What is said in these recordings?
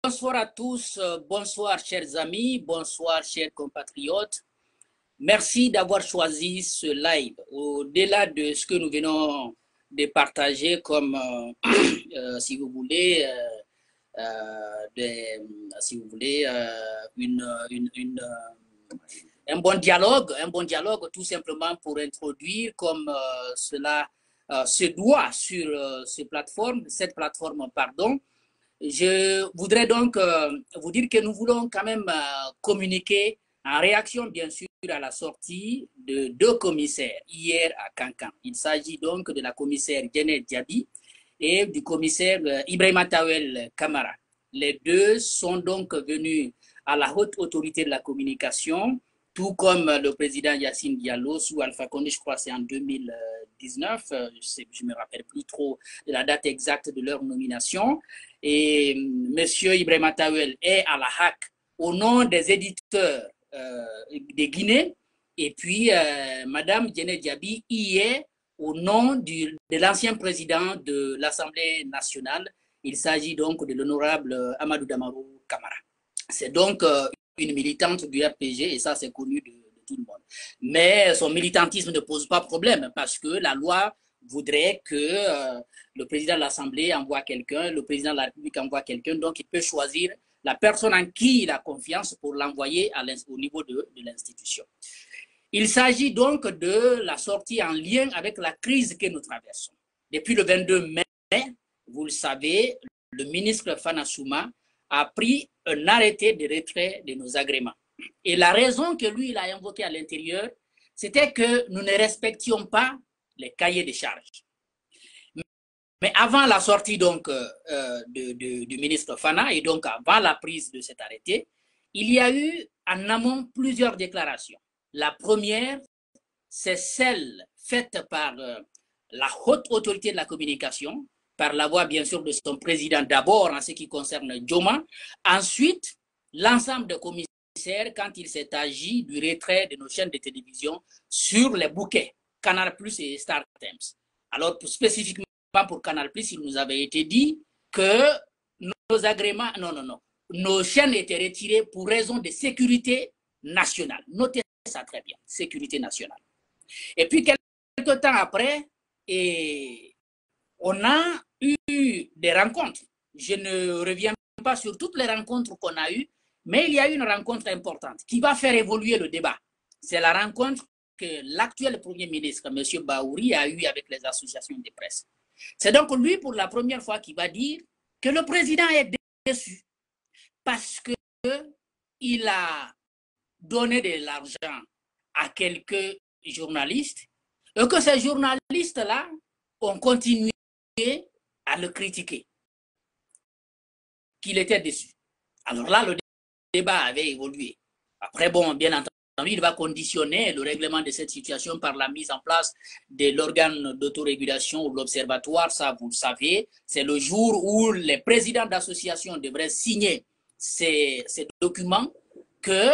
Bonsoir à tous, bonsoir chers amis, bonsoir chers compatriotes. Merci d'avoir choisi ce live. Au-delà de ce que nous venons de partager comme, si vous voulez, si vous voulez, un bon dialogue tout simplement pour introduire comme cela se doit sur cette plateforme, pardon. Je voudrais donc vous dire que nous voulons quand même communiquer en réaction, bien sûr, à la sortie de deux commissaires hier à Kankan. Il s'agit donc de la commissaire Janet Diaby et du commissaire Ibrahima Tawel Kamara. Les deux sont donc venus à la haute autorité de la communication, tout comme le président Yassine Diallo sous Alpha Condé, je crois que c'est en 2019, je ne me rappelle plus trop de la date exacte de leur nomination. Et M. Ibrahima Tawel est à la HAC au nom des éditeurs de Guinée. Et puis, Mme Janet Diaby y est au nom de l'ancien président de l'Assemblée nationale. Il s'agit donc de l'honorable Amadou Damarou Kamara. C'est donc une militante du RPG et ça, c'est connu de tout le monde. Mais son militantisme ne pose pas problème parce que la loi voudrait que le président de l'Assemblée envoie quelqu'un, le président de la République envoie quelqu'un, donc il peut choisir la personne en qui il a confiance pour l'envoyer au niveau de l'institution. Il s'agit donc de la sortie en lien avec la crise que nous traversons. Depuis le 22 mai, vous le savez, le ministre Fana Souma a pris un arrêté de retrait de nos agréments. Et la raison que lui, il a invoquée à l'intérieur, c'était que nous ne respections pas les cahiers de charges. Mais avant la sortie donc du ministre Fana et donc avant la prise de cet arrêté, il y a eu en amont plusieurs déclarations. La première, c'est celle faite par la haute autorité de la communication, par la voix bien sûr de son président d'abord en ce qui concerne Djoma, ensuite l'ensemble des commissaires quand il s'est agi du retrait de nos chaînes de télévision sur les bouquets Canal+ et Star Times. Alors spécifiquement pour Canal+, il nous avait été dit que nos agréments, nos chaînes étaient retirées pour raison de sécurité nationale. Notez ça très bien, sécurité nationale. Et puis quelques temps après, on a eu des rencontres. Je ne reviens pas sur toutes les rencontres qu'on a eues, mais il y a eu une rencontre importante qui va faire évoluer le débat. C'est la rencontre que l'actuel Premier ministre, M. Baouri, a eue avec les associations de presse. C'est donc lui, pour la première fois, qui va dire que le président est déçu parce qu'il a donné de l'argent à quelques journalistes et que ces journalistes-là ont continué à le critiquer, qu'il était déçu. Alors là, le débat avait évolué. Après, bon, bien entendu, il va conditionner le règlement de cette situation par la mise en place de l'organe d'autorégulation ou l'observatoire, ça vous le savez. C'est le jour où les présidents d'associations devraient signer ces documents que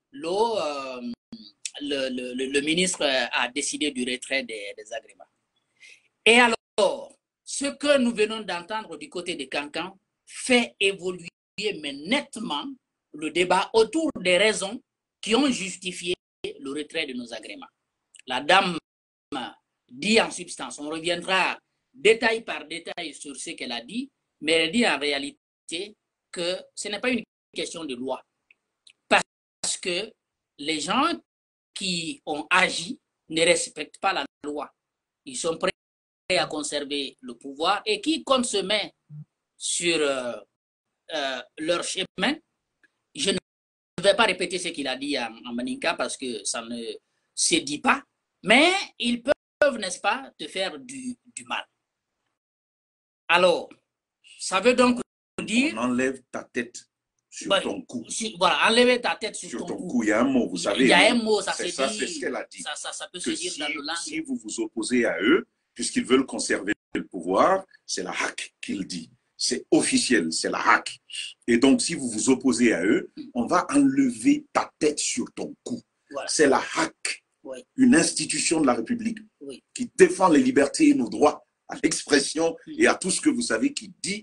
le ministre a décidé du retrait des agréments. Et alors, ce que nous venons d'entendre du côté de Kankan fait évoluer mais nettement le débat autour des raisons qui ont justifié le retrait de nos agréments. La dame dit en substance, on reviendra détail par détail sur ce qu'elle a dit, mais elle dit en réalité que ce n'est pas une question de loi. Parce que les gens qui ont agi ne respectent pas la loi. Ils sont prêts à conserver le pouvoir et quiconque se met sur leur chemin, je ne vais pas répéter ce qu'il a dit en Maninka parce que ça ne se dit pas, mais ils peuvent, n'est-ce pas, te faire du mal. Alors, ça veut donc dire... On enlève ta tête sur ton cou. Voilà, enlever ta tête sur ton cou. Il y a un mot, vous savez. Il y a un mot, ça se dit. C'est ce qu'elle a dit. Ça peut se dire dans le langue. Si vous vous opposez à eux, puisqu'ils veulent conserver le pouvoir, c'est la HAC qu'il dit. C'est officiel, c'est la HAC. Et donc, si vous vous opposez à eux, on va enlever ta tête sur ton cou. Voilà. C'est la HAC, oui. Une institution de la République, oui, qui défend les libertés et nos droits à l'expression, et à tout ce que vous savez, qui dit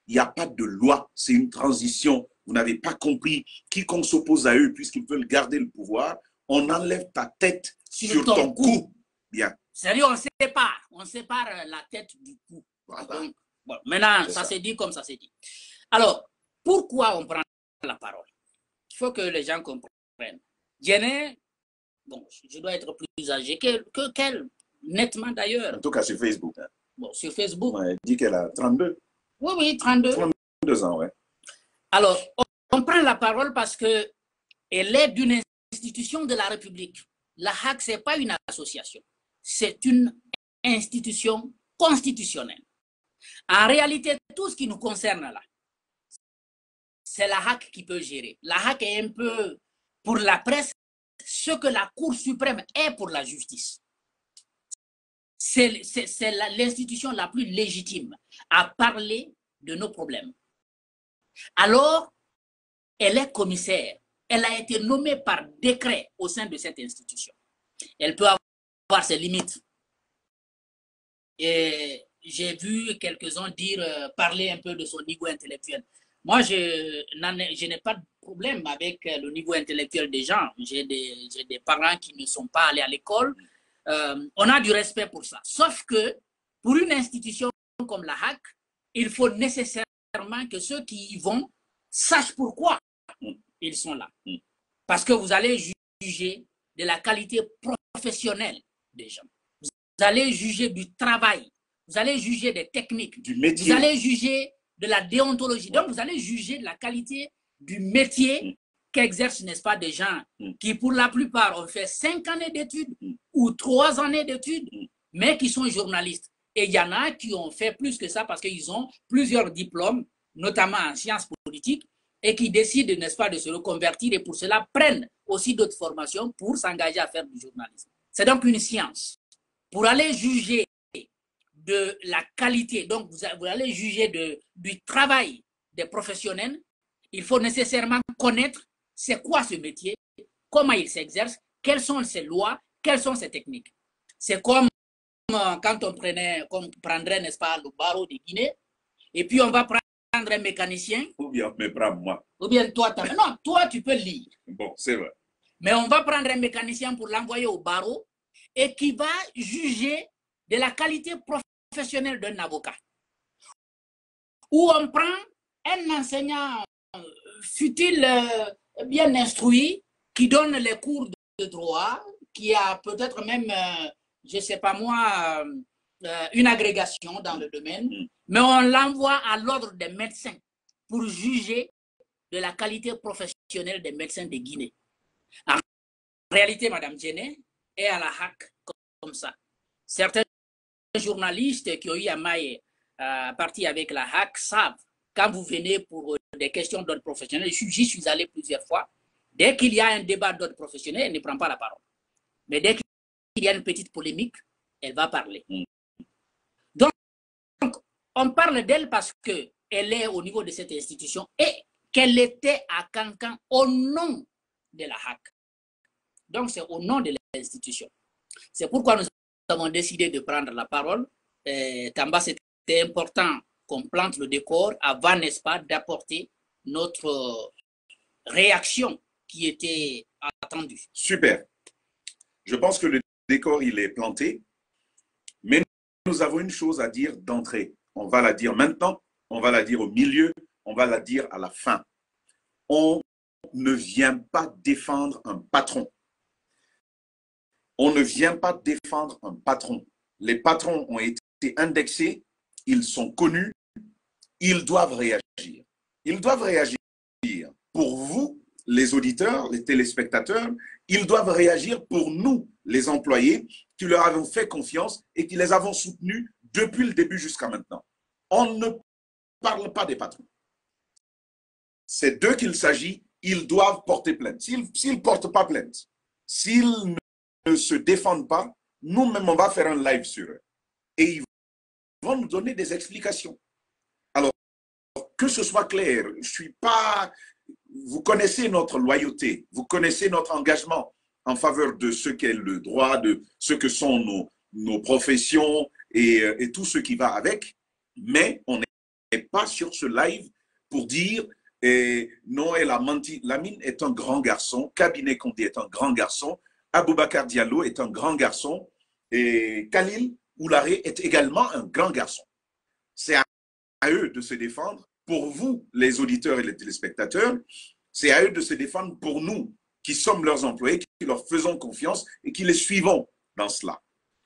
Il n'y a pas de loi, c'est une transition. Vous n'avez pas compris. Quiconque s'oppose à eux, puisqu'ils veulent garder le pouvoir, on enlève ta tête sur ton cou. Bien. C'est-à-dire, on sépare la tête du cou. Voilà. Donc, bon, maintenant, ça s'est dit comme ça s'est dit. Alors, pourquoi on prend la parole? Il faut que les gens comprennent. Djenné, bon, je dois être plus âgé que qu'elle, nettement d'ailleurs. En tout cas, sur Facebook. Bon, sur Facebook. Ouais, elle dit qu'elle a 32. Oui, oui, 32. 32 ans, ouais. Alors, on prend la parole parce qu'elle est d'une institution de la République. La HAC, ce n'est pas une association. C'est une institution constitutionnelle. En réalité, tout ce qui nous concerne là, c'est la HAC qui peut gérer. La HAC est un peu, pour la presse, ce que la Cour suprême est pour la justice. C'est l'institution la plus légitime à parler de nos problèmes. Alors, elle est commissaire. Elle a été nommée par décret au sein de cette institution. Elle peut avoir ses limites. Et j'ai vu quelques-uns dire, parler un peu de son niveau intellectuel. Moi, je n'ai pas de problème avec le niveau intellectuel des gens. J'ai des parents qui ne sont pas allés à l'école. On a du respect pour ça. Sauf que pour une institution comme la HAC, il faut nécessairement que ceux qui y vont sachent pourquoi ils sont là. Parce que vous allez juger de la qualité professionnelle des gens. Vous allez juger du travail. Vous allez juger des techniques. Du métier. Vous allez juger de la déontologie. Donc, vous allez juger de la qualité du métier qu'exercent, n'est-ce pas, des gens qui, pour la plupart, ont fait 5 années d'études ou 3 années d'études, mais qui sont journalistes. Et il y en a qui ont fait plus que ça parce qu'ils ont plusieurs diplômes, notamment en sciences politiques, et qui décident, n'est-ce pas, de se reconvertir et pour cela prennent aussi d'autres formations pour s'engager à faire du journalisme. C'est donc une science. Pour aller juger de la qualité, donc vous allez juger du travail des professionnels, il faut nécessairement connaître c'est quoi ce métier, comment il s'exerce, quelles sont ses lois, quelles sont ses techniques. C'est comme quand on prendrait, n'est-ce pas, le barreau de Guinée, et puis on va prendre un mécanicien. Ou bien me prendre moi. Ou bien toi, non, toi tu peux lire. Bon, c'est vrai. Mais on va prendre un mécanicien pour l'envoyer au barreau et qui va juger de la qualité professionnelle d'un avocat. Ou on prend un enseignant fut-il bien instruit, qui donne les cours de droit, qui a peut-être même, je ne sais pas moi, une agrégation dans le domaine, mais on l'envoie à l'ordre des médecins pour juger de la qualité professionnelle des médecins de Guinée. En réalité, Mme Djenné est à la HAC comme ça. Certains journalistes qui ont eu à maille partie avec la HAC savent, quand vous venez pour des questions d'ordre professionnel, j'y suis allé plusieurs fois, dès qu'il y a un débat d'ordre professionnel, elle ne prend pas la parole. Mais dès qu'il y a une petite polémique, elle va parler. Donc, on parle d'elle parce qu'elle est au niveau de cette institution et qu'elle était à Cancan au nom de la HAC. Donc, c'est au nom de l'institution. C'est pourquoi nous avons décidé de prendre la parole. Tamba, c'était important qu'on plante le décor avant, n'est-ce pas, d'apporter notre réaction qui était attendue. Super. Je pense que le décor, il est planté, mais nous avons une chose à dire d'entrée. On va la dire maintenant, on va la dire au milieu, on va la dire à la fin. On ne vient pas défendre un patron. On ne vient pas défendre un patron. Les patrons ont été indexés, ils sont connus, ils doivent réagir. Ils doivent réagir pour vous, les auditeurs, les téléspectateurs, ils doivent réagir pour nous, les employés, qui leur avons fait confiance et qui les avons soutenus depuis le début jusqu'à maintenant. On ne parle pas des patrons. C'est d'eux qu'il s'agit, ils doivent porter plainte. S'ils ne portent pas plainte, s'ils ne se défendent pas, nous-mêmes, on va faire un live sur eux. Et ils vont nous donner des explications. Alors, que ce soit clair, je suis pas... Vous connaissez notre loyauté, vous connaissez notre engagement en faveur de ce qu'est le droit, de ce que sont nos professions et tout ce qui va avec, mais on pas sur ce live pour dire non, elle a menti. Lamine est un grand garçon, Cabinet Condé est un grand garçon, Aboubacar Diallo est un grand garçon et Khalil Oularé est également un grand garçon. C'est à eux de se défendre. Pour vous, les auditeurs et les téléspectateurs, c'est à eux de se défendre pour nous, qui sommes leurs employés, qui leur faisons confiance et qui les suivons dans cela.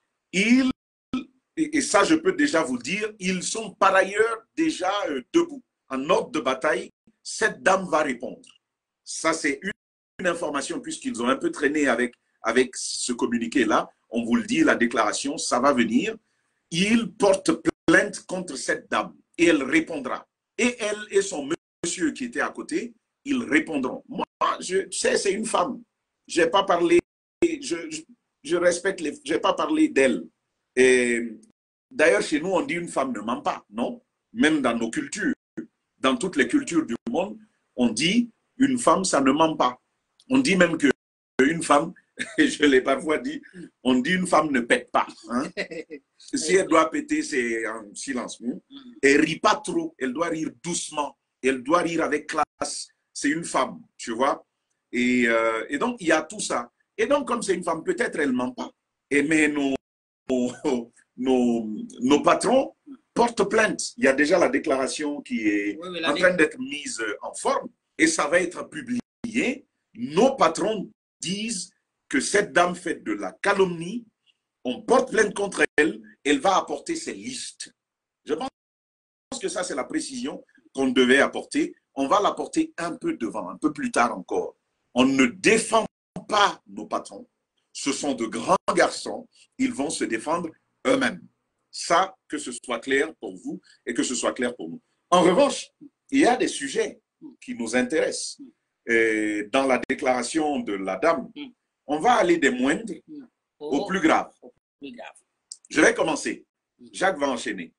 Et ça, je peux déjà vous le dire, ils sont par ailleurs déjà debout. En ordre de bataille, cette dame va répondre. Ça, c'est une information, puisqu'ils ont un peu traîné avec ce communiqué-là. On vous le dit, la déclaration, ça va venir. Ils portent plainte contre cette dame et elle répondra. Et elle et son monsieur qui était à côté, ils répondront. Moi, je sais, c'est une femme. Je n'ai pas parlé, je respecte les, je n'ai pas parlé d'elle. Et d'ailleurs, chez nous, on dit une femme ne ment pas, non? Même dans nos cultures, dans toutes les cultures du monde, on dit une femme, ça ne ment pas. On dit même qu'une femme, je l'ai parfois dit, on dit une femme ne pète pas. Hein? Si elle doit péter, c'est en silence. Elle ne rit pas trop, elle doit rire doucement, elle doit rire avec classe. C'est une femme, tu vois. Et donc, il y a tout ça. Et donc, comme c'est une femme, peut-être elle ne ment pas. Mais nos patrons portent plainte. Il y a déjà la déclaration qui est en train d'être mise en forme et ça va être publié. Nos patrons disent que cette dame fait de la calomnie, on porte plainte contre elle, elle va apporter ses listes. Je pense que ça, c'est la précision qu'on devait apporter. On va l'apporter un peu devant, un peu plus tard encore. On ne défend pas nos patrons. Ce sont de grands garçons, ils vont se défendre eux-mêmes. Ça, que ce soit clair pour vous et que ce soit clair pour nous. En revanche, il y a des sujets qui nous intéressent. Et dans la déclaration de la dame, on va aller des moindres au plus grave. Je vais commencer. Jacques va enchaîner.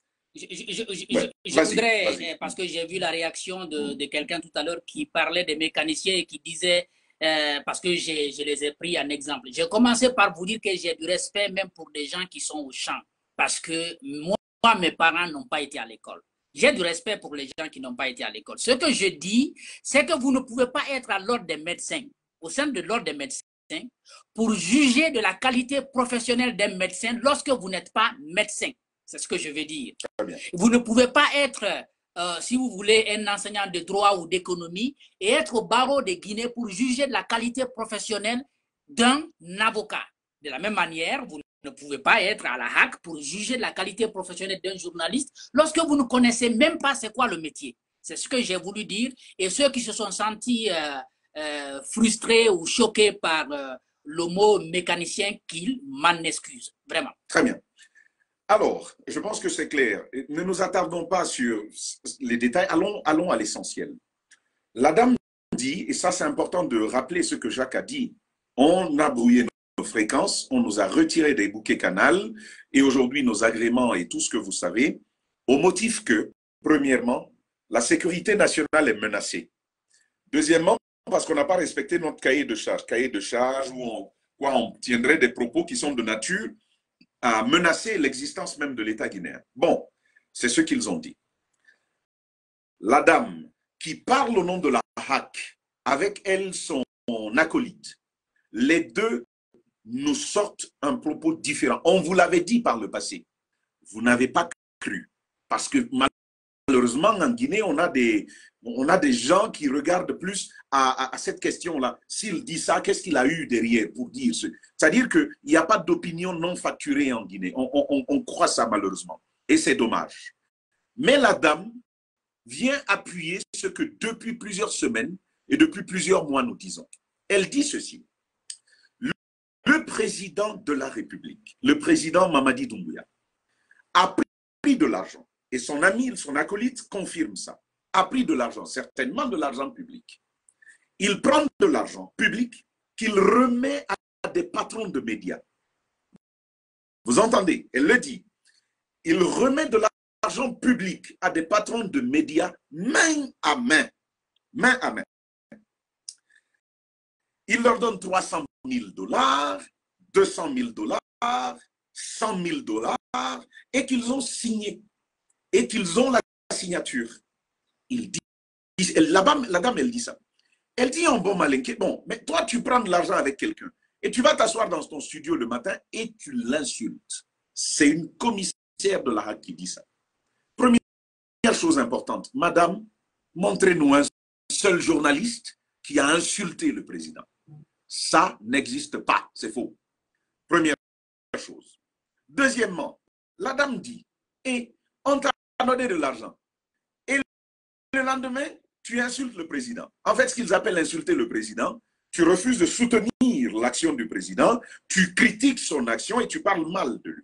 Je voudrais, parce que j'ai vu la réaction de quelqu'un tout à l'heure qui parlait des mécaniciens et qui disait, parce que je les ai pris en exemple. J'ai commencé par vous dire que j'ai du respect même pour des gens qui sont au champ, parce que moi mes parents n'ont pas été à l'école. J'ai du respect pour les gens qui n'ont pas été à l'école. Ce que je dis, c'est que vous ne pouvez pas être à l'ordre des médecins, au sein de l'ordre des médecins, pour juger de la qualité professionnelle d'un médecin lorsque vous n'êtes pas médecin. C'est ce que je veux dire. Vous ne pouvez pas être, si vous voulez, un enseignant de droit ou d'économie et être au barreau de Guinée pour juger de la qualité professionnelle d'un avocat. De la même manière, vous ne pouvez pas être à la HAC pour juger de la qualité professionnelle d'un journaliste lorsque vous ne connaissez même pas c'est quoi le métier. C'est ce que j'ai voulu dire. Et ceux qui se sont sentis frustrés ou choqués par le mot mécanicien, qu'ils m'en excusent. Vraiment. Très bien. Alors, je pense que c'est clair. Ne nous attardons pas sur les détails. Allons à l'essentiel. La dame dit, et ça c'est important de rappeler ce que Jacques a dit, on a brouillé nos fréquences, on nous a retiré des bouquets canal et aujourd'hui nos agréments et tout ce que vous savez, au motif que, premièrement, la sécurité nationale est menacée. Deuxièmement, parce qu'on n'a pas respecté notre cahier de charge où on tiendrait des propos qui sont de nature à menacer l'existence même de l'État guinéen. Bon, c'est ce qu'ils ont dit. La dame qui parle au nom de la HAC, avec elle son acolyte, les deux nous sortent un propos différent. On vous l'avait dit par le passé. Vous n'avez pas cru. Parce que malheureusement, en Guinée, on a des gens qui regardent plus à cette question-là. S'il dit ça, qu'est-ce qu'il a eu derrière pour dire ce? C'est-à-dire qu'il n'y a pas d'opinion non facturée en Guinée. On croit ça malheureusement. Et c'est dommage. Mais la dame vient appuyer ce que depuis plusieurs semaines et depuis plusieurs mois nous disons. Elle dit ceci. Le président de la République, le président Mamadi Doumbouya, a pris de l'argent. Et son ami, son acolyte confirme ça. A pris de l'argent, certainement de l'argent public. Il prend de l'argent public qu'il remet à des patrons de médias. Vous entendez? Elle le dit. Il remet de l'argent public à des patrons de médias main à main. Main à main. Il leur donne 300 000 $, 200 000 $, 100 000 $, et qu'ils ont signé. Et qu'ils ont la signature, il dit, la dame, elle dit ça. Elle dit en bon malinqué, bon, mais toi, tu prends de l'argent avec quelqu'un et tu vas t'asseoir dans ton studio le matin et tu l'insultes. C'est une commissaire de la HAC qui dit ça. Première chose importante, madame, montrez-nous un seul journaliste qui a insulté le président. Ça n'existe pas, c'est faux. Première chose. Deuxièmement, la dame dit, et on t'a donné de l'argent. Et le lendemain, tu insultes le président. En fait, ce qu'ils appellent insulter le président, tu refuses de soutenir l'action du président, tu critiques son action et tu parles mal de lui.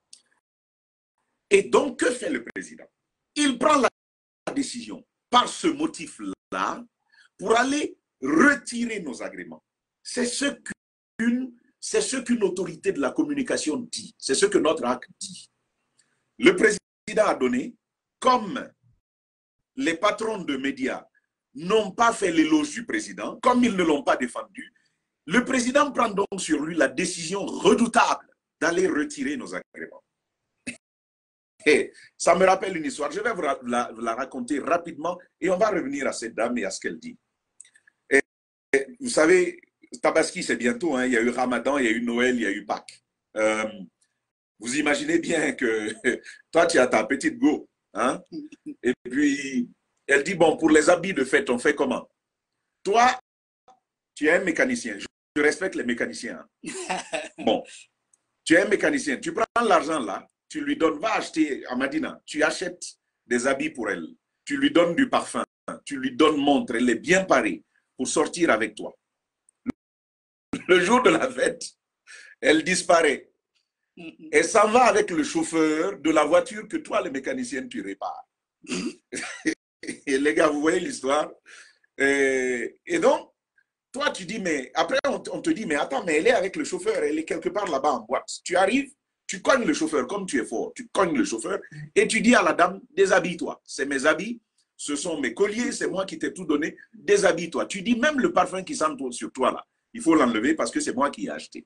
Et donc, que fait le président? Il prend la décision, par ce motif-là, pour aller retirer nos agréments. C'est ce qu'une autorité de la communication dit. C'est ce que notre acte dit. Le président a donné, comme les patrons de médias n'ont pas fait l'éloge du président, comme ils ne l'ont pas défendu, le président prend donc sur lui la décision redoutable d'aller retirer nos agréments. Et ça me rappelle une histoire, je vais vous la raconter rapidement et on va revenir à cette dame et à ce qu'elle dit. Et vous savez, Tabaski, c'est bientôt, hein, il y a eu Ramadan, il y a eu Noël, il y a eu Pâques. Vous imaginez bien que toi, tu as ta petite go. Hein? Et puis, elle dit, bon, pour les habits de fête, on fait comment? Toi, tu es un mécanicien. Je respecte les mécaniciens. Hein? Bon, tu es un mécanicien. Tu prends l'argent là, tu lui donnes, va acheter à Madina, tu achètes des habits pour elle. Tu lui donnes du parfum, tu lui donnes montre, elle est bien parée pour sortir avec toi. Le jour de la fête, elle disparaît. Elle s'en va avec le chauffeur de la voiture que toi, le mécanicien, tu répares. Et les gars, vous voyez l'histoire. Et donc, toi, tu dis, mais après, on te dit, mais attends, mais elle est avec le chauffeur, elle est quelque part là-bas en boîte. Tu arrives, tu cognes le chauffeur, comme tu es fort, tu cognes le chauffeur et tu dis à la dame, déshabille-toi. C'est mes habits, ce sont mes colliers, c'est moi qui t'ai tout donné, déshabille-toi. Tu dis, même le parfum qui sent sur toi là, il faut l'enlever parce que c'est moi qui ai acheté.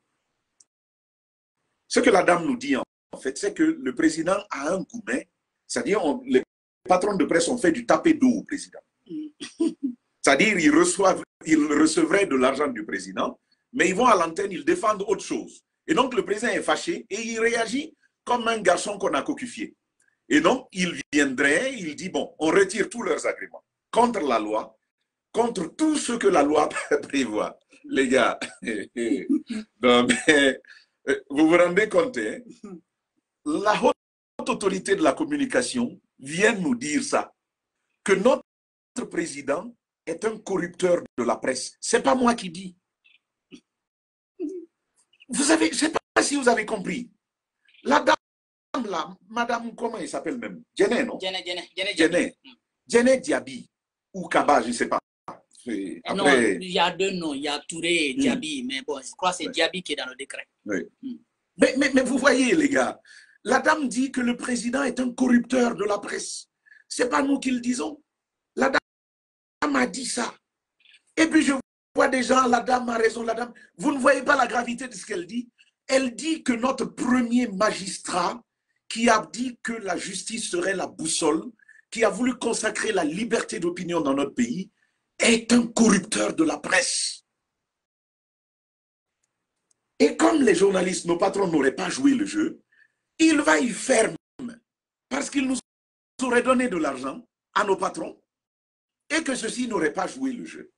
Ce que la dame nous dit, en fait, c'est que le président a un gourmet, c'est-à-dire les patrons de presse ont fait du tapé d'eau au président. C'est-à-dire ils recevraient de l'argent du président, mais ils vont à l'antenne, ils défendent autre chose. Et donc le président est fâché et il réagit comme un garçon qu'on a cocufié. Et donc il viendrait, il dit, bon, on retire tous leurs agréments contre la loi, contre tout ce que la loi prévoit. Les gars, non, mais, vous vous rendez compte, hein? La haute autorité de la communication vient nous dire ça, que notre président est un corrupteur de la presse. Ce n'est pas moi qui dis. Vous avez, je ne sais pas si vous avez compris. La dame là, madame, comment elle s'appelle même? Djené, non? Djené Diaby ou Kaba, je ne sais pas. Après... Non, il y a deux noms, il y a Touré et Diaby, mais bon, je crois que c'est Diaby qui est dans le décret. Oui. Mais vous voyez, les gars, la dame dit que le président est un corrupteur de la presse. Ce n'est pas nous qui le disons. La dame a dit ça. Et puis je vois des gens, la dame a raison, la dame. Vous ne voyez pas la gravité de ce qu'elle dit? Elle dit que notre premier magistrat, qui a dit que la justice serait la boussole, qui a voulu consacrer la liberté d'opinion dans notre pays, est un corrupteur de la presse. Et comme les journalistes, nos patrons n'auraient pas joué le jeu, il va y faire même, parce qu'il nous aurait donné de l'argent à nos patrons et que ceux-ci n'auraient pas joué le jeu.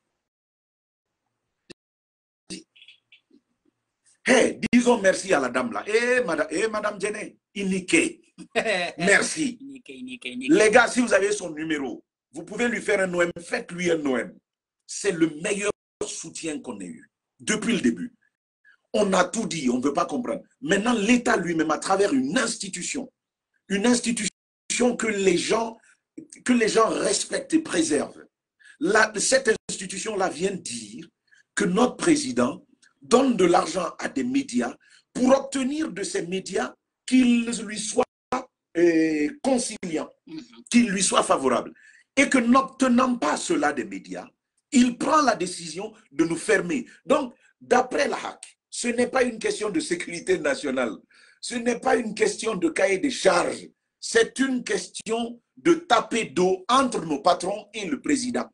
Hey, disons merci à la dame là. Madame Djené, Inike. Merci. Les gars, si vous avez son numéro, vous pouvez lui faire un OM, faites-lui un OM. C'est le meilleur soutien qu'on ait eu depuis le début. On a tout dit, on ne veut pas comprendre. Maintenant, l'État lui-même, à travers une institution que les gens respectent et préservent. Cette institution-là vient dire que notre président donne de l'argent à des médias pour obtenir de ces médias qu'ils lui soient conciliants, qu'ils lui soient favorables. Et que n'obtenant pas cela des médias, il prend la décision de nous fermer. Donc, d'après la HAC, ce n'est pas une question de sécurité nationale, ce n'est pas une question de cahier des charges, c'est une question de taper dos entre nos patrons et le président.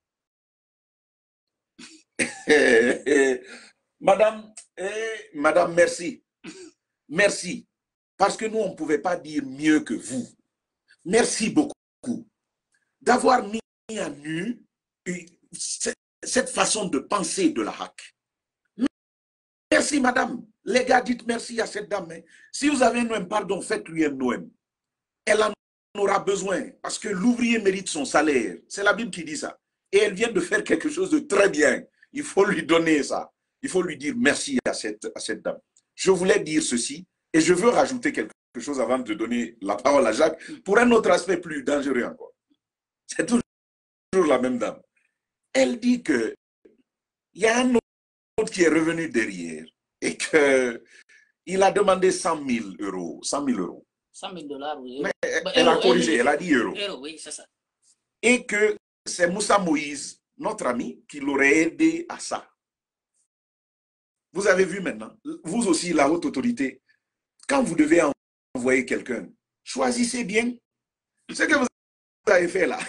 Madame, Madame, merci. Merci. Parce que nous, on ne pouvait pas dire mieux que vous. Merci beaucoup d'avoir mis à nu cette façon de penser de la HAC. Merci, madame. Les gars, dites merci à cette dame. Si vous avez un Noël, pardon, faites-lui un Noël. Elle en aura besoin parce que l'ouvrier mérite son salaire. C'est la Bible qui dit ça. Et elle vient de faire quelque chose de très bien. Il faut lui donner ça. Il faut lui dire merci à cette dame. Je voulais dire ceci et je veux rajouter quelque chose avant de donner la parole à Jacques pour un autre aspect plus dangereux encore. C'est toujours la même dame. Elle dit que il y a un autre qui est revenu derrière et qu'il a demandé 100 000 euros. 100 000 euros. 100 000 $, oui. Mais elle a corrigé, elle a dit euros. Oui, c'est ça. Et que c'est Moussa Moïse, notre ami, qui l'aurait aidé à ça. Vous avez vu maintenant, vous aussi, la haute autorité, quand vous devez envoyer quelqu'un, choisissez bien ce que vous avez fait là.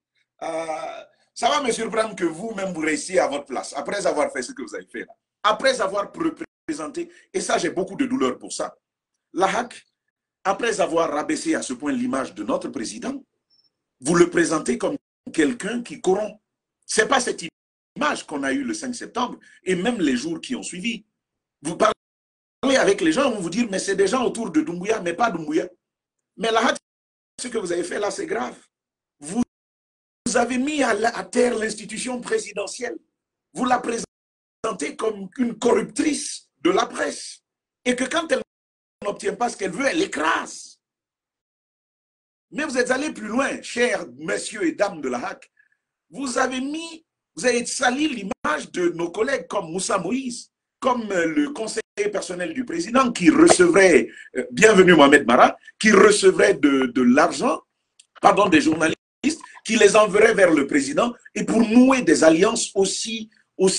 Ça va me surprendre que vous-même vous réussissiez à votre place, après avoir fait ce que vous avez fait là. Après avoir représenté, et ça j'ai beaucoup de douleur pour ça, la HAC, après avoir rabaissé à ce point l'image de notre président, vous le présentez comme quelqu'un qui corrompt. Ce n'est pas cette image qu'on a eue le 5 septembre et même les jours qui ont suivi. Vous parlez avec les gens, on vous dire, mais c'est des gens autour de Doumbouya, mais pas Doumbouya. Mais la HAC, ce que vous avez fait là, c'est grave. Vous avez mis à terre l'institution présidentielle. Vous la présentez comme une corruptrice de la presse. Et que quand elle n'obtient pas ce qu'elle veut, elle écrase. Mais vous êtes allé plus loin, chers messieurs et dames de la HAC. Vous avez sali l'image de nos collègues comme Moussa Moïse, comme le conseiller personnel du président qui recevrait, bienvenue Mohamed Mara, qui recevrait de l'argent, pardon, des journalistes, qui les enverrait vers le président et pour nouer des alliances aussi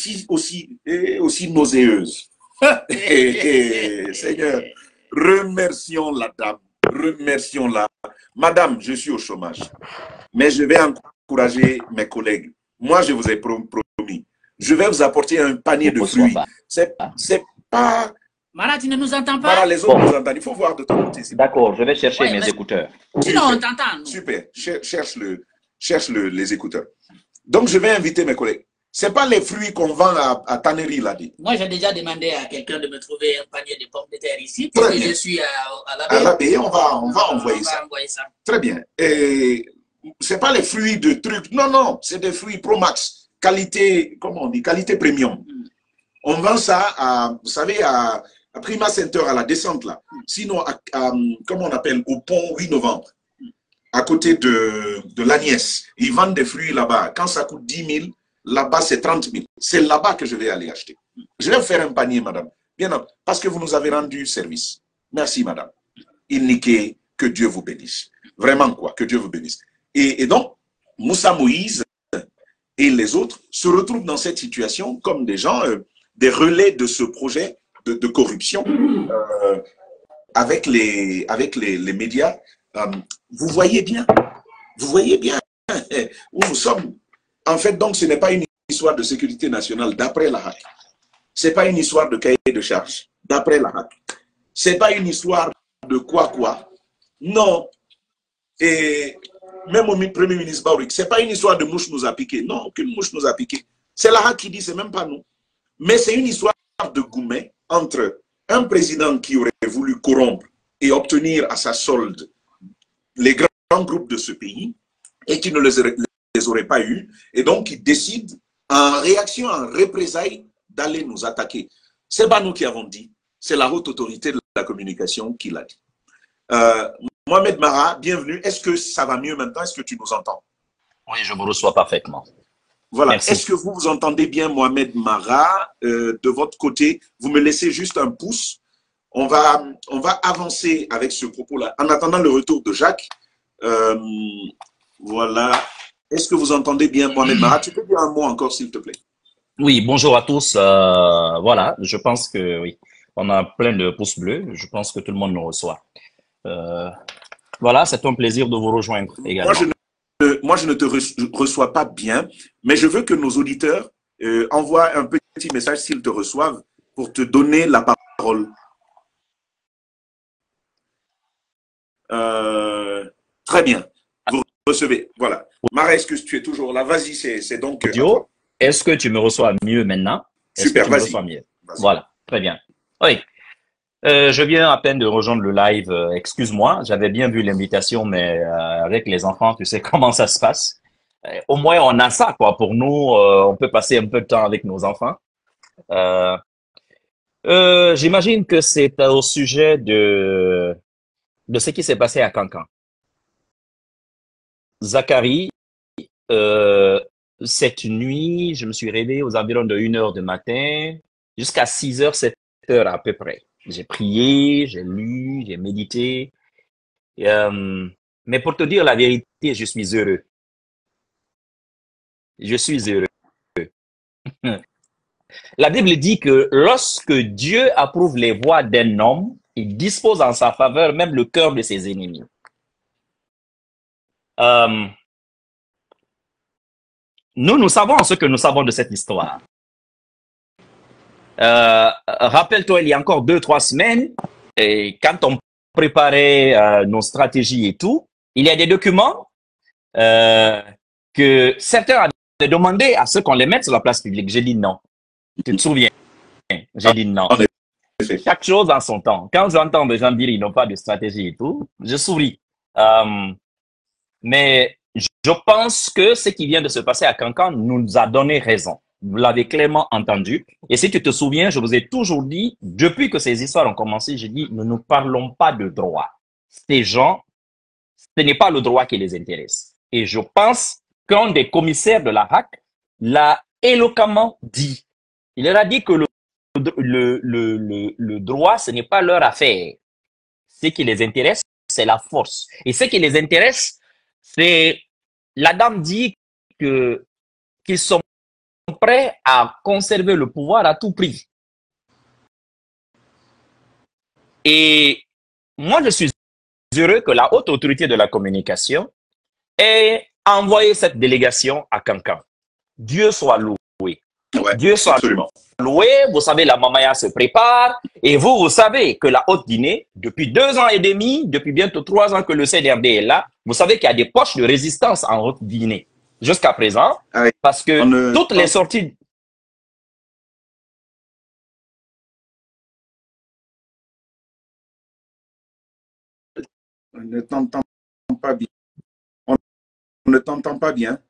nauséeuses. Seigneur, remercions la dame, remercions-la. Madame, je suis au chômage, mais je vais encourager mes collègues. Moi, je vous ai promis, je vais vous apporter un panier de fruits. C'est pas... Mara, tu ne nous entends pas? Mara, les autres nous entendent. Il faut voir de ton côté. D'accord, je vais chercher mes écouteurs. Sinon, on t'entend. Super, cherche les écouteurs. Donc, je vais inviter mes collègues. Ce n'est pas les fruits qu'on vend à Tannery, là. Moi, j'ai déjà demandé à quelqu'un de me trouver un panier de pommes de terre ici. Parce que je suis à la baie. À la baie, on va envoyer ça. Très bien. Et ce n'est pas les fruits de trucs. Non, non, c'est des fruits Pro Max. Qualité, comment on dit, qualité premium. On vend ça, vous savez, à Prima Center, à la descente, là. Sinon, comment on appelle, au pont 8 novembre, à côté de l'Agnès. Ils vendent des fruits là-bas. Quand ça coûte 10 000, là-bas, c'est 30 000. C'est là-bas que je vais aller acheter. Je vais vous faire un panier, madame. Bien, parce que vous nous avez rendu service. Merci, madame. Inniqué, que Dieu vous bénisse. Vraiment, quoi, que Dieu vous bénisse. Et donc, Moussa Moïse et les autres se retrouvent dans cette situation comme des gens, des relais de ce projet de corruption avec les médias. Vous voyez bien où nous sommes. En fait, donc, ce n'est pas une histoire de sécurité nationale d'après la HAC. Ce n'est pas une histoire de cahier de charge d'après la HAC. Ce n'est pas une histoire de quoi. Non. Et même au Premier ministre Baourick, ce n'est pas une histoire de mouche nous a piqué. Non, aucune mouche nous a piqué. C'est la HAC qui dit, c'est même pas nous. Mais c'est une histoire de Goumet entre un président qui aurait voulu corrompre et obtenir à sa solde les grands groupes de ce pays et qui ne les aurait pas eu, et donc qui décide en réaction, en représailles, d'aller nous attaquer. Ce n'est pas nous qui avons dit, c'est la haute autorité de la communication qui l'a dit. Mohamed Mara, bienvenue. Est-ce que ça va mieux maintenant? Est-ce que tu nous entends? Oui, je vous reçois parfaitement. Voilà. Est-ce que vous entendez bien Mohamed Mara de votre côté? Vous me laissez juste un pouce. On va avancer avec ce propos-là. En attendant le retour de Jacques, voilà. Est-ce que vous entendez bien Mohamed Mara? Tu peux dire un mot encore, s'il te plaît? Oui, bonjour à tous. Voilà, je pense que oui, on a plein de pouces bleus. Je pense que tout le monde nous reçoit. Voilà, c'est un plaisir de vous rejoindre également. Moi, je ne te reçois pas bien, mais je veux que nos auditeurs envoient un petit message s'ils te reçoivent pour te donner la parole. Très bien. Vous recevez. Voilà. Mara, est-ce que tu es toujours là? Vas-y, c'est donc. Audio, est-ce que tu me reçois mieux maintenant? Super, vas-y. Voilà, très bien. Oui. Je viens à peine de rejoindre le live. Excuse-moi, j'avais bien vu l'invitation, mais avec les enfants, tu sais comment ça se passe. Au moins, on a ça, quoi. Pour nous, on peut passer un peu de temps avec nos enfants. J'imagine que c'est au sujet de ce qui s'est passé à Cancan. Zacharie, cette nuit, je me suis réveillé aux environs de 1h du matin, jusqu'à 6h, 7h à peu près. J'ai prié, j'ai lu, j'ai médité. Mais pour te dire la vérité, je suis heureux. Je suis heureux. La Bible dit que lorsque Dieu approuve les voies d'un homme, il dispose en sa faveur même le cœur de ses ennemis. Nous savons ce que nous savons de cette histoire. Rappelle-toi, il y a encore 2-3 semaines, et quand on préparait nos stratégies et tout, il y a des documents que certains avaient demandé à ce qu'on les mette sur la place publique. J'ai dit non. Tu te souviens? J'ai dit non. Chaque chose en son temps. Quand j'entends des gens dire ils n'ont pas de stratégie et tout, je souris. Mais je pense que ce qui vient de se passer à Cancan nous a donné raison. Vous l'avez clairement entendu. Et si tu te souviens, je vous ai toujours dit, depuis que ces histoires ont commencé, j'ai dit, nous ne parlons pas de droit. Ces gens, ce n'est pas le droit qui les intéresse. Et je pense qu'un des commissaires de la HAC l'a éloquemment dit. Il leur a dit que le droit, ce n'est pas leur affaire. Ce qui les intéresse, c'est la force. Et ce qui les intéresse, c'est, la dame dit qu'ils sont prêts à conserver le pouvoir à tout prix. Et moi, je suis heureux que la haute autorité de la communication ait envoyé cette délégation à Cancan. Dieu soit loué. Ouais, Dieu soit absolument loué. Vous savez, la Mamaya se prépare. Et vous savez que la Haute-Guinée, depuis 2 ans et demi, depuis bientôt 3 ans que le CNRD est là, vous savez qu'il y a des poches de résistance en Haute-Guinée. Jusqu'à présent, parce que toutes les sorties... On ne t'entend pas bien. On ne t'entend pas bien.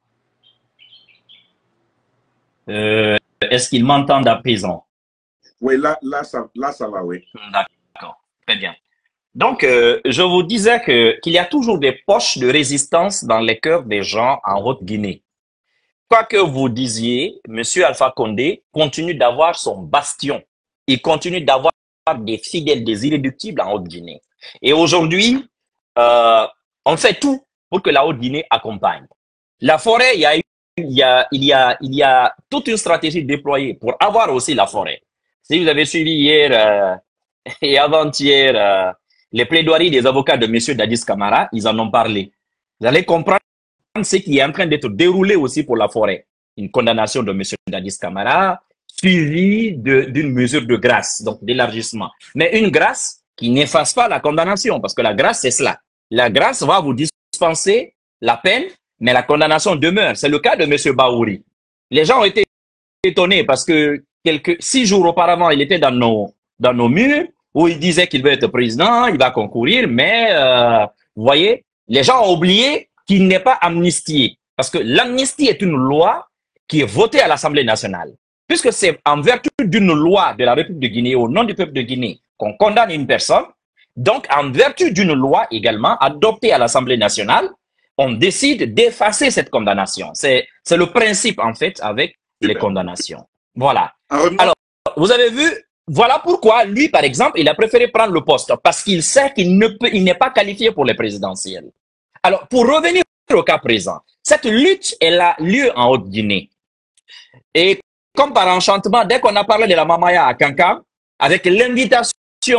Est-ce qu'ils m'entendent à présent? Oui, là, ça va, oui. D'accord, très bien. Donc, je vous disais qu'il y a toujours des poches de résistance dans les cœurs des gens en Haute-Guinée. Quoi que vous disiez, M. Alpha Condé continue d'avoir son bastion. Il continue d'avoir des fidèles, des irréductibles en Haute-Guinée. Et aujourd'hui, on fait tout pour que la Haute-Guinée accompagne. La forêt, il y a toute une stratégie déployée pour avoir aussi la forêt. Si vous avez suivi hier et avant-hier les plaidoiries des avocats de M. Dadis Camara, ils en ont parlé. Vous allez comprendre ce qui est en train d'être déroulé aussi pour la forêt. Une condamnation de M. Dadis Camara, suivie d'une mesure de grâce, donc d'élargissement. Mais une grâce qui n'efface pas la condamnation, parce que la grâce, c'est cela. La grâce va vous dispenser la peine, mais la condamnation demeure. C'est le cas de M. Baouri. Les gens ont été étonnés parce que 6 jours auparavant, il était dans nos murs où il disait qu'il veut être président, il va concourir, mais vous voyez, les gens ont oublié qu'il n'est pas amnistié. Parce que l'amnistie est une loi qui est votée à l'Assemblée nationale. Puisque c'est en vertu d'une loi de la République de Guinée, au nom du peuple de Guinée, qu'on condamne une personne, donc en vertu d'une loi également adoptée à l'Assemblée nationale, on décide d'effacer cette condamnation. C'est le principe, en fait, avec les condamnations. Voilà. Alors, vous avez vu, voilà pourquoi lui, par exemple, il a préféré prendre le poste, parce qu'il sait qu'il n'est pas qualifié pour les présidentielles. Alors, pour revenir au cas présent, cette lutte, elle a lieu en Haute-Guinée. Et comme par enchantement, dès qu'on a parlé de la Mamaya à Cancan, avec l'invitation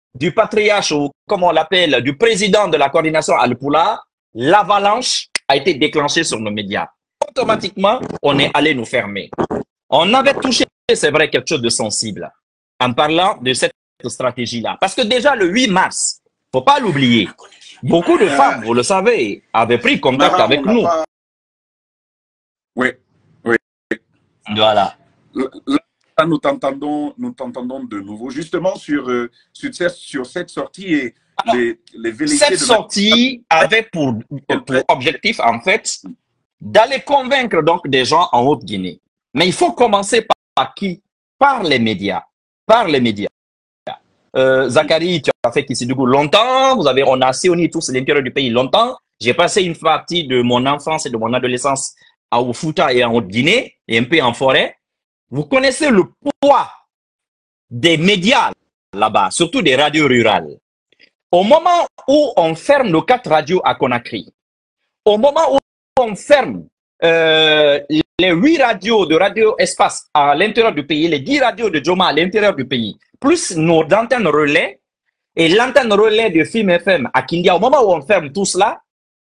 du patriarche, ou comme on l'appelle, du président de la coordination Al-Poula, l'avalanche a été déclenchée sur nos médias. Automatiquement, on est allé nous fermer. On avait touché, c'est vrai, quelque chose de sensible en parlant de cette stratégie-là. Parce que déjà, le 8 mars, faut pas l'oublier, beaucoup de femmes, vous le savez, avaient pris contact avec nous. Oui, oui. Voilà. Là, nous t'entendons de nouveau, justement sur cette sortie et alors, les velléités. Cette sortie avait pour objectif, en fait, d'aller convaincre donc des gens en Haute-Guinée. Mais il faut commencer par qui? Par les médias. Par les médias. Zachary, tu as fait Kissidougou longtemps. On a sillonné tous l'intérieur du pays longtemps. J'ai passé une partie de mon enfance et de mon adolescence à Oufouta et en Haute-Guinée et un peu en forêt. Vous connaissez le poids des médias là-bas, surtout des radios rurales. Au moment où on ferme nos 4 radios à Conakry, au moment où on ferme les 8 radios de Radio Espace à l'intérieur du pays, les 10 radios de Djoma à l'intérieur du pays, plus nos antennes relais et l'antenne relais de FIM FM à Kindia, au moment où on ferme tout cela,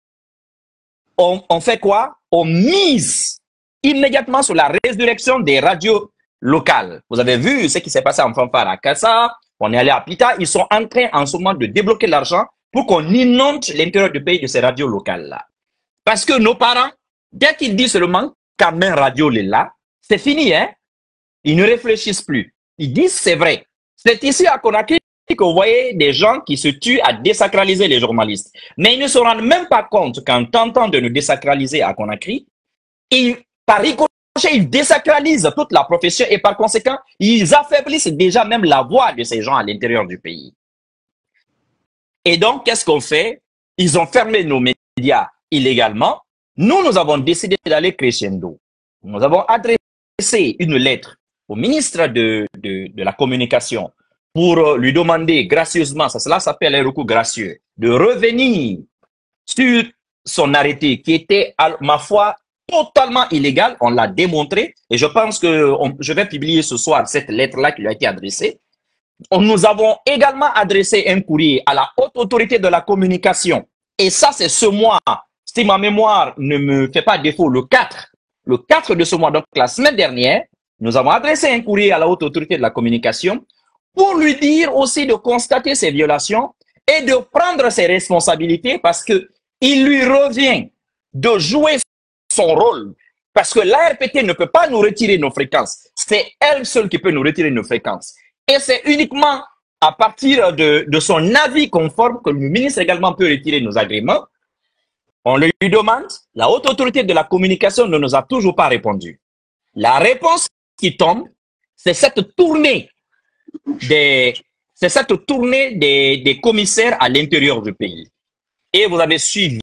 on fait quoi? On mise immédiatement sur la résurrection des radios locales. Vous avez vu ce qui s'est passé en Fanfare à Kassa, on est allé à Pita, ils sont en train en ce moment de débloquer l'argent pour qu'on inonde l'intérieur du pays de ces radios locales-là. Parce que nos parents, dès qu'ils disent seulement qu'à main radio est là, c'est fini, hein? Ils ne réfléchissent plus. Ils disent c'est vrai. C'est ici à Conakry que vous voyez des gens qui se tuent à désacraliser les journalistes. Mais ils ne se rendent même pas compte qu'en tentant de nous désacraliser à Conakry, par ricochet, ils désacralisent toute la profession et par conséquent, ils affaiblissent déjà même la voix de ces gens à l'intérieur du pays. Et donc, qu'est-ce qu'on fait? Ils ont fermé nos médias illégalement. Nous avons décidé d'aller crescendo. Nous avons adressé une lettre au ministre de la Communication pour lui demander gracieusement, cela s'appelle un recours gracieux, de revenir sur son arrêté qui était, à ma foi, totalement illégal. On l'a démontré et je pense que je vais publier ce soir cette lettre-là qui lui a été adressée. Nous avons également adressé un courrier à la haute autorité de la communication. Et ça, c'est ce mois. Si ma mémoire ne me fait pas défaut, le 4 de ce mois, donc la semaine dernière, nous avons adressé un courrier à la haute autorité de la communication pour lui dire aussi de constater ces violations et de prendre ses responsabilités parce que il lui revient de jouer son rôle. Parce que l'ARPT ne peut pas nous retirer nos fréquences. C'est elle seule qui peut nous retirer nos fréquences. Et c'est uniquement à partir de son avis conforme que le ministre également peut retirer nos agréments. On lui demande, la haute autorité de la communication ne nous a toujours pas répondu. La réponse qui tombe, c'est cette tournée des commissaires à l'intérieur du pays. Et vous avez suivi.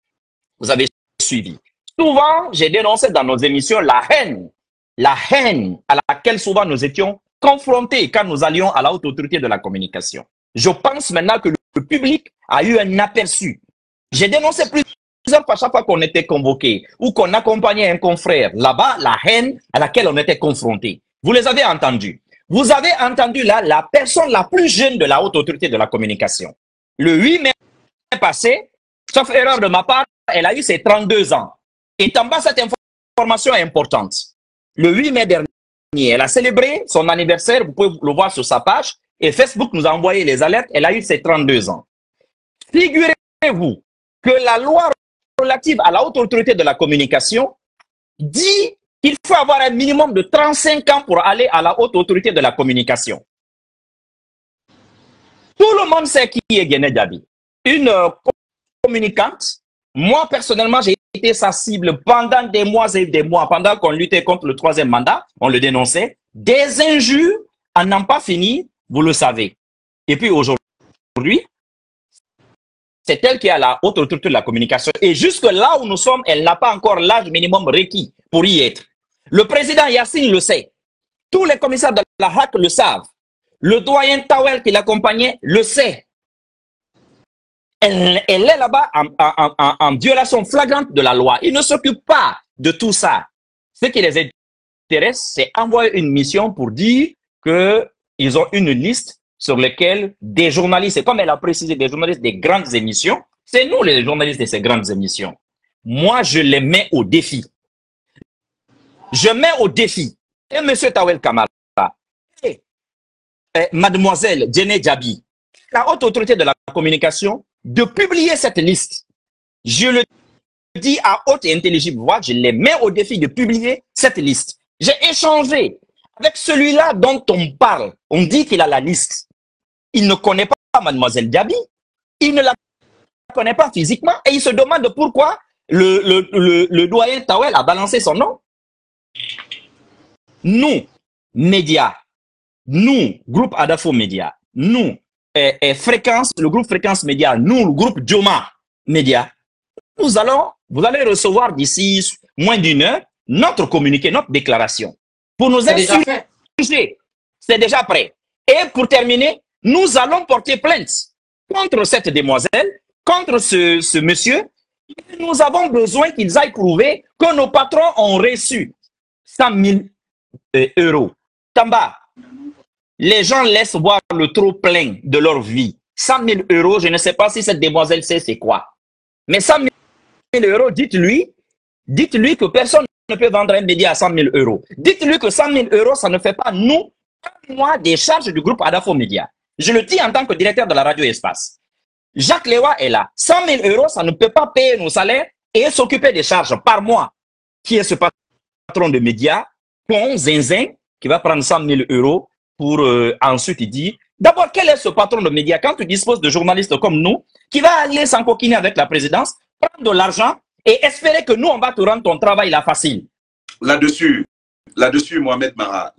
Souvent, j'ai dénoncé dans nos émissions la haine à laquelle souvent nous étions confrontés quand nous allions à la haute autorité de la communication. Je pense maintenant que le public a eu un aperçu. J'ai dénoncé plusieurs fois chaque fois qu'on était convoqué ou qu'on accompagnait un confrère là-bas, la haine à laquelle on était confronté. Vous les avez entendus. Vous avez entendu là la personne la plus jeune de la haute autorité de la communication. Le 8 mai passé, sauf erreur de ma part, elle a eu ses 32 ans. Et en bas, cette information est importante. Le 8 mai dernier, elle a célébré son anniversaire, vous pouvez le voir sur sa page, et Facebook nous a envoyé les alertes, elle a eu ses 32 ans. Figurez-vous que la loi relative à la haute autorité de la communication dit qu'il faut avoir un minimum de 35 ans pour aller à la haute autorité de la communication. Tout le monde sait qui est Guéné Djabi. Une communicante. Moi, personnellement, j'ai été sa cible pendant des mois et des mois. Pendant qu'on luttait contre le 3e mandat, on le dénonçait. Des injures à n'en pas finir, vous le savez. Et puis aujourd'hui, c'est elle qui est à la haute autorité de la communication. Et jusque là où nous sommes, elle n'a pas encore l'âge minimum requis pour y être. Le président Yassine le sait. Tous les commissaires de la HAC le savent. Le doyen Tawel qui l'accompagnait le sait. Elle est là-bas en violation flagrante de la loi. Ils ne s'occupent pas de tout ça. Ce qui les intéresse, c'est envoyer une mission pour dire qu'ils ont une liste sur lesquels des journalistes, et comme elle a précisé, des journalistes des grandes émissions, c'est nous les journalistes de ces grandes émissions. Moi, je les mets au défi. Je mets au défi. Et M. Tawel Kamara, et Mademoiselle Djene Djabi, la haute autorité de la communication, de publier cette liste. Je le dis à haute et intelligible voix, je les mets au défi de publier cette liste. J'ai échangé avec celui-là dont on parle. On dit qu'il a la liste. Il ne connaît pas Mademoiselle Djabi. Il ne la connaît pas physiquement et il se demande pourquoi le doyen Tawel a balancé son nom. Nous, médias, nous, groupe Adafo Média, nous, Fréquence, le groupe Fréquence Média, nous, le groupe Dioma Média, vous allez recevoir d'ici moins d'une heure notre communiqué, notre déclaration. Pour nous insulter, c'est déjà prêt. Et pour terminer, nous allons porter plainte contre cette demoiselle, contre ce monsieur. Nous avons besoin qu'ils aillent prouver que nos patrons ont reçu 100 000 euros. Tamba, les gens laissent voir le trop plein de leur vie. 100 000 euros, je ne sais pas si cette demoiselle sait c'est quoi. Mais 100 000 euros, dites-lui que personne ne peut vendre un média à 100 000 euros. Dites-lui que 100 000 euros, ça ne fait pas nous, un mois des charges du groupe Adafo Média. Je le dis en tant que directeur de la radio Espace. Jacques Lewa est là. 100 000 euros, ça ne peut pas payer nos salaires et s'occuper des charges par mois. Qui est ce patron de médias? Con, zinzin, qui va prendre 100 000 euros pour ensuite il dit, d'abord, quel est ce patron de médias quand tu disposes de journalistes comme nous qui va aller s'encoquiner avec la présidence, prendre de l'argent et espérer que nous, on va te rendre ton travail là facile. Là-dessus, Mohamed Mara,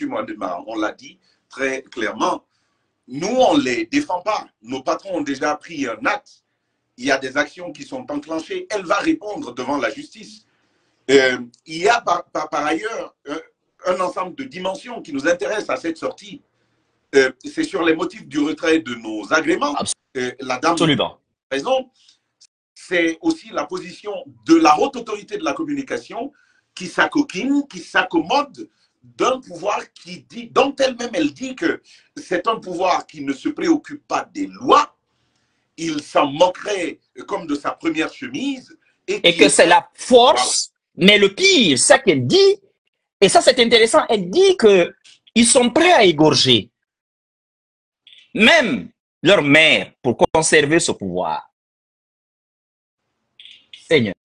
on l'a dit très clairement, nous, on ne les défend pas. Nos patrons ont déjà pris un acte. Il y a des actions qui sont enclenchées. Elle va répondre devant la justice. Il y a par ailleurs un ensemble de dimensions qui nous intéressent à cette sortie. C'est sur les motifs du retrait de nos agréments. La dame Absolument. a raison. C'est aussi la position de la haute autorité de la communication qui s'acoquine, qui s'accommode d'un pouvoir dont elle-même elle dit que c'est un pouvoir qui ne se préoccupe pas des lois. Il s'en moquerait comme de sa première chemise. Et que c'est la force. Voilà. Mais le pire, c'est qu'elle dit, et ça c'est intéressant, elle dit qu'ils sont prêts à égorger même leur mère pour conserver ce pouvoir. Seigneur.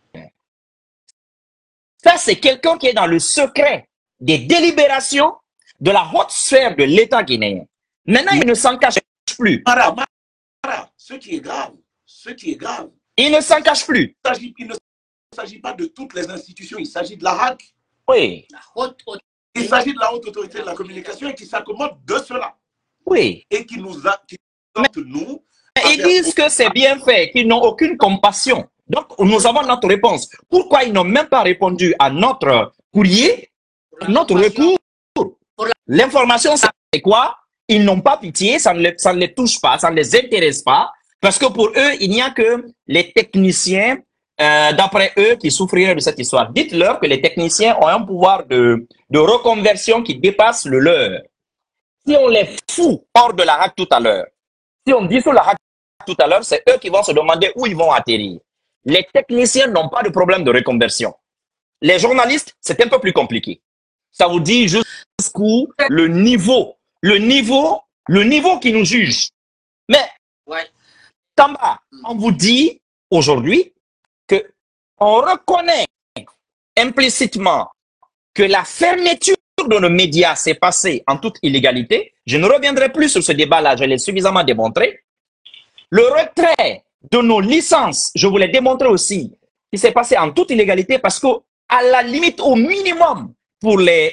Ça, c'est quelqu'un qui est dans le secret des délibérations de la haute sphère de l'État guinéen. Maintenant, il ne s'en cache plus. Ce qui est grave, il ne s'en cache plus. Il ne s'agit pas de toutes les institutions, il s'agit de la HAC. Oui. Il s'agit de la haute autorité de la communication et qui s'accommode de cela. Oui. Et qui nous nous. Ils disent que c'est bien fait, qu'ils n'ont aucune compassion. Donc, nous avons notre réponse. Pourquoi ils n'ont même pas répondu à notre courrier, à notre recours? L'information, c'est quoi? Ils n'ont pas pitié, ça ne les touche pas, ça ne les intéresse pas. Parce que pour eux, il n'y a que les techniciens, d'après eux, qui souffriraient de cette histoire. Dites-leur que les techniciens ont un pouvoir de reconversion qui dépasse le leur. Si on les fout hors de la RAC tout à l'heure, si on dissout la RAC tout à l'heure, c'est eux qui vont se demander où ils vont atterrir. Les techniciens n'ont pas de problème de reconversion. Les journalistes, c'est un peu plus compliqué. Ça vous dit jusqu'où le niveau qui nous juge. Mais, Tamba, on vous dit aujourd'hui que on reconnaît implicitement que la fermeture de nos médias s'est passée en toute illégalité. Je ne reviendrai plus sur ce débat-là, je l'ai suffisamment démontré. Le retrait de nos licences, je vous l'ai démontré aussi, qui s'est passé en toute illégalité parce qu'à la limite, au minimum, pour les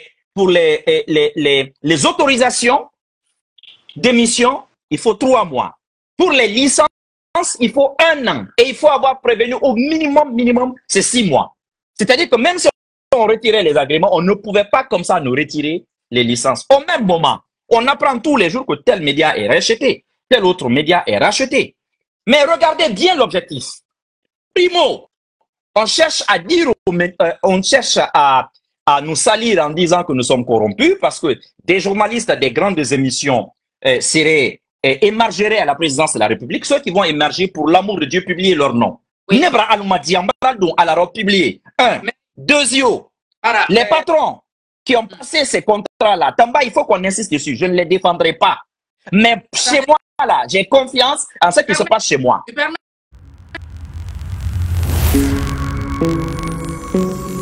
autorisations d'émission, il faut 3 mois. Pour les licences, il faut 1 an. Et il faut avoir prévenu au minimum, c'est 6 mois. C'est-à-dire que même si on retirait les agréments, on ne pouvait pas comme ça nous retirer les licences. Au même moment, on apprend tous les jours que tel média est racheté, tel autre média est racheté. Mais regardez bien l'objectif. Primo, on cherche à dire, on cherche à nous salir en disant que nous sommes corrompus parce que des journalistes des grandes émissions seraient émargeraient à la présidence de la République, ceux qui vont émerger pour l'amour de Dieu publier leur nom. Oui. Nebra Almadi Ambradou à la robe publiée. Un. Deuxièmement, les patrons qui ont passé ces contrats-là, Tamba, il faut qu'on insiste dessus. Je ne les défendrai pas. Mais chez moi, là, j'ai confiance en ce qui se passe chez moi.